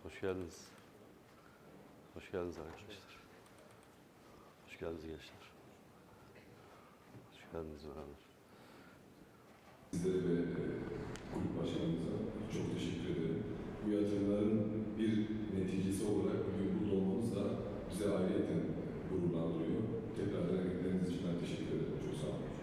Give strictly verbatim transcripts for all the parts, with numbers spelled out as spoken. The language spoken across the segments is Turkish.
Hoş geldiniz. Hoş geldiniz arkadaşlar. Hoş geldiniz gençler. Hoş geldiniz beraber. Sizlere ve e, kulüp başkanımıza çok teşekkür ederim. Bu yatırımların bir neticesi olarak bugün burada olmamız da bize ayrıyeten gururlandırıyor. Tekrar emekleriniz için ben teşekkür ederim. Çok sağ olun.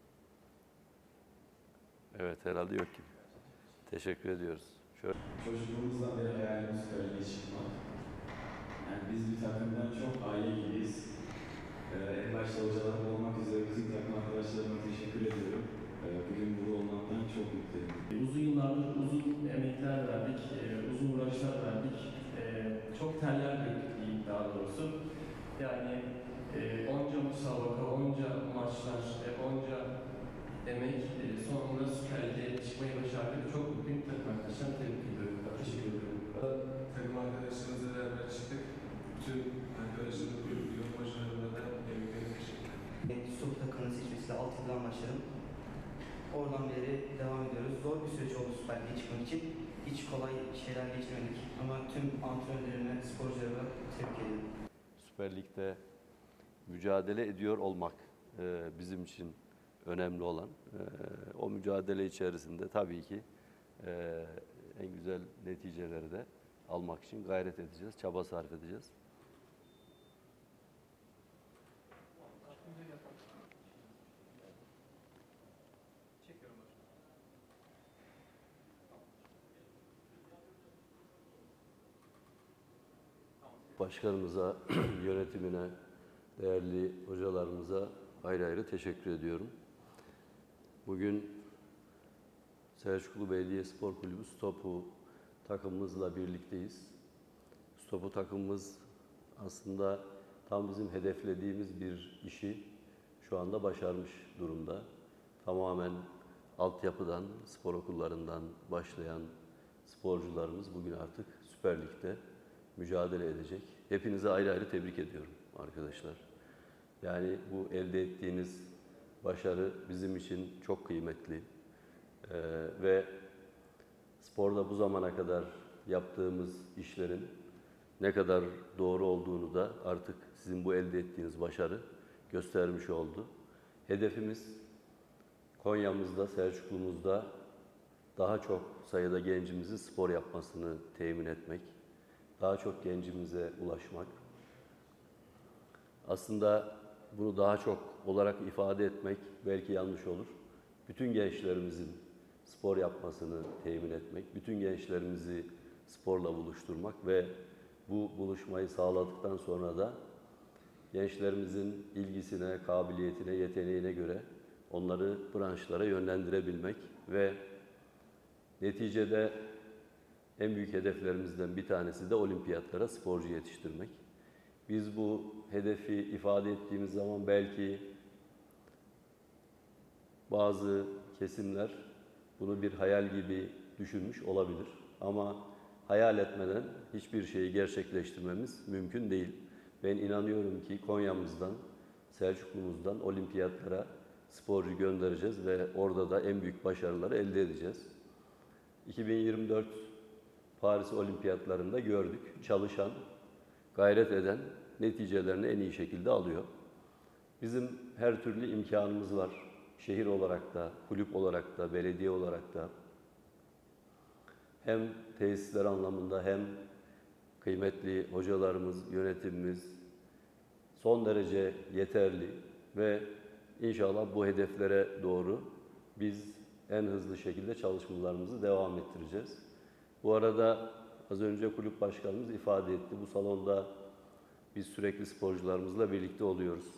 Evet, herhalde yok gibi. Teşekkür ediyoruz. Şöyle. Çocukluğumuzdan beri hayalimiz kaleye çıkmak. Yani biz bir takımdan çok aile gibiyiz. Ee, en başta hocalarım olmak üzere bizim takım arkadaşlarıma teşekkür ediyorum. Ee, bugün burada olmaktan çok mutluyum. Uzun yıllardır uzun emekler verdik, e, uzun uğraşlar verdik. E, çok teller döktük diyeyim daha doğrusu. Yani e, onca müsabaka, onca maçlar, e, onca emek e, sonunda Süper Lig'e çıkmayı başardık. Çok mutluyum. Takım arkadaşlarım tebrik ediyorum. Teşekkür ediyorum. Takım arkadaşlarımızla beraber çıktık. Bütün arkadaşlarımız kulübün başarılarına da tebriklerimi teşekkür ederim. Stop takımının seçmesiyle alt yıldan başladım. Oradan beri devam ediyoruz. Zor bir süreç oldu Süper Lig'e çıkmak için. Hiç kolay şeyler geçmedik. Ama tüm antrenörlerime, sporcularıma tebrik ediyorum. Süper Lig'de mücadele ediyor olmak e, bizim için önemli olan. E, o mücadele içerisinde tabii ki e, en güzel neticeleri de almak için gayret edeceğiz, çaba sarf edeceğiz. Başkanımıza, yönetimine, değerli hocalarımıza ayrı ayrı teşekkür ediyorum. Bugün Selçuklu Belediyespor Kulübü Stopu takımımızla birlikteyiz. Stopu takımımız aslında tam bizim hedeflediğimiz bir işi şu anda başarmış durumda. Tamamen altyapıdan, spor okullarından başlayan sporcularımız bugün artık Süper Lig'de mücadele edecek. Hepinize ayrı ayrı tebrik ediyorum arkadaşlar. Yani bu elde ettiğiniz başarı bizim için çok kıymetli. Ee, ve sporda bu zamana kadar yaptığımız işlerin ne kadar doğru olduğunu da artık sizin bu elde ettiğiniz başarı göstermiş oldu. Hedefimiz Konya'mızda, Selçuklu'muzda daha çok sayıda gencimizin spor yapmasını temin etmek, daha çok gencimize ulaşmak. Aslında bunu daha çok olarak ifade etmek belki yanlış olur. Bütün gençlerimizin spor yapmasını temin etmek, bütün gençlerimizi sporla buluşturmak ve bu buluşmayı sağladıktan sonra da gençlerimizin ilgisine, kabiliyetine, yeteneğine göre onları branşlara yönlendirebilmek ve neticede en büyük hedeflerimizden bir tanesi de olimpiyatlara sporcu yetiştirmek. Biz bu hedefi ifade ettiğimiz zaman belki bazı kesimler bunu bir hayal gibi düşünmüş olabilir. Ama hayal etmeden hiçbir şeyi gerçekleştirmemiz mümkün değil. Ben inanıyorum ki Konya'mızdan, Selçuklu'muzdan olimpiyatlara sporcu göndereceğiz ve orada da en büyük başarıları elde edeceğiz. iki bin yirmi dört Paris Olimpiyatlarında gördük. Çalışan, gayret eden neticelerini en iyi şekilde alıyor. Bizim her türlü imkanımız var. Şehir olarak da, kulüp olarak da, belediye olarak da. Hem tesisler anlamında hem kıymetli hocalarımız, yönetimimiz son derece yeterli ve inşallah bu hedeflere doğru biz en hızlı şekilde çalışmalarımızı devam ettireceğiz. Bu arada az önce kulüp başkanımız ifade etti. Bu salonda biz sürekli sporcularımızla birlikte oluyoruz.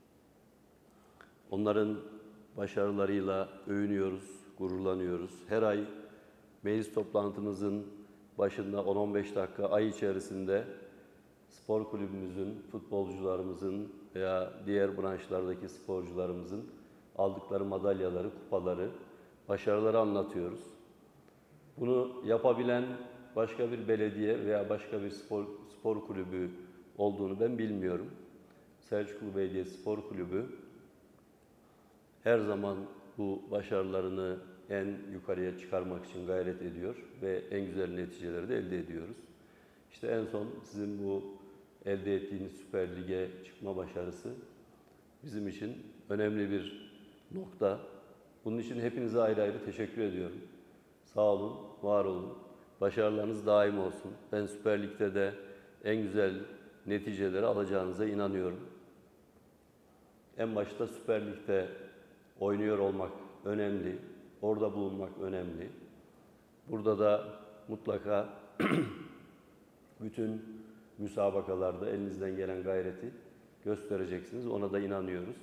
Onların başarılarıyla övünüyoruz, gururlanıyoruz. Her ay meclis toplantımızın başında on on beş dakika ay içerisinde spor kulübümüzün, futbolcularımızın veya diğer branşlardaki sporcularımızın aldıkları madalyaları, kupaları, başarıları anlatıyoruz. Bunu yapabilen başka bir belediye veya başka bir spor, spor kulübü olduğunu ben bilmiyorum. Selçuklu Belediyespor Kulübü her zaman bu başarılarını en yukarıya çıkarmak için gayret ediyor ve en güzel neticeleri de elde ediyoruz. İşte en son sizin bu elde ettiğiniz Süper Lig'e çıkma başarısı bizim için önemli bir nokta. Bunun için hepinize ayrı ayrı teşekkür ediyorum. Sağ olun, var olun. Başarılarınız daim olsun. Ben Süper Lig'de de en güzel neticeleri alacağınıza inanıyorum. En başta Süper Lig'de oynuyor olmak önemli. Orada bulunmak önemli. Burada da mutlaka bütün müsabakalarda elinizden gelen gayreti göstereceksiniz. Ona da inanıyoruz.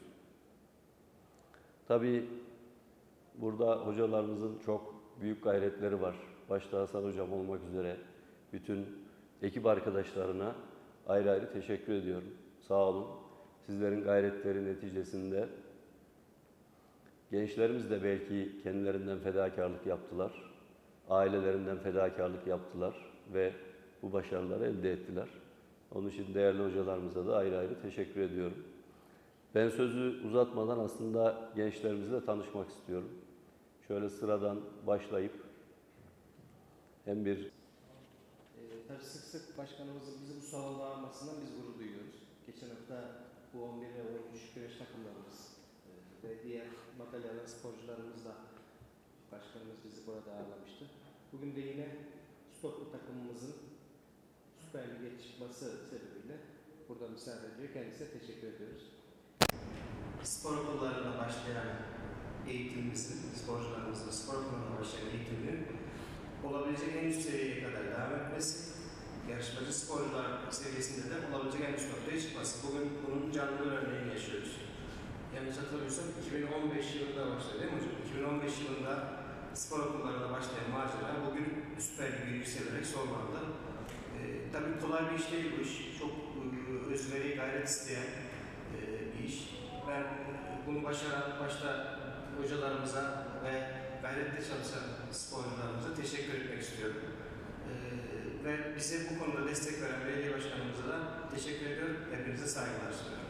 Tabii burada hocalarımızın çok büyük gayretleri var. Başta Hasan Hocam olmak üzere bütün ekip arkadaşlarına ayrı ayrı teşekkür ediyorum. Sağ olun. Sizlerin gayretleri neticesinde gençlerimiz de belki kendilerinden fedakarlık yaptılar. Ailelerinden fedakarlık yaptılar ve bu başarıları elde ettiler. Onun için değerli hocalarımıza da ayrı ayrı teşekkür ediyorum. Ben sözü uzatmadan aslında gençlerimizle tanışmak istiyorum. Şöyle sıradan başlayıp hem bir... E, tabii sık sık başkanımızın bizi bu salonda almasından biz gurur duyuyoruz. Geçen hafta bu on bir ve on üç güreş takımlarımız e, ve diğer madalyalı sporcularımız da başkanımız bizi burada ağırlamıştı. Bugün de yine Stoklu takımımızın Süper Lig'e çıkması sebebiyle burada misafir ediyor. Kendisine teşekkür ediyoruz. Spor okullarına başlayan eğitimimizin, sporcularımızın spor okullarına başlayan eğitiminin olabilecek en üst seviyeye kadar devam etmesi, yarışmacı sporcular seviyesinde de olabilecek en üst noktaya çıkması. Bugün bunun canlı bir örneğini yaşıyoruz. Yanlış hatırlamıyorsam iki bin on beş yılında başladı değil mi hocam? iki bin on beş yılında spor okullarına başlayan macera bugün Süper Lig'e yükselerek sonlandı. Ee, tabii kolay bir iş değil bu iş. Çok e, özveri, gayret isteyen e, bir iş. Ben bunu başaran başta hocalarımıza ve gayretle çalışan sporcularımıza teşekkür etmek istiyorum. Ee, ve bize bu konuda destek veren belediye başkanımıza da teşekkür ediyorum. Hepinize saygılar sunuyorum.